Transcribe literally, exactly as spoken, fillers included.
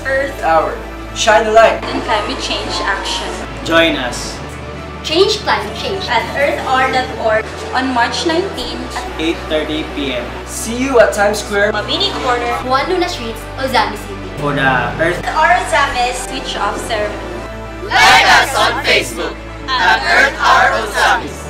Earth Hour. Shine the light in climate change action. Join us. Change climate change at earth hour dot org on March nineteenth at eight thirty p m See you at Times Square, Mabini Corner, Juan Luna Street, Ozami City. For the Earth Hour Ozamis switch off ceremony. Like us on Facebook at Earth Hour Ozamis.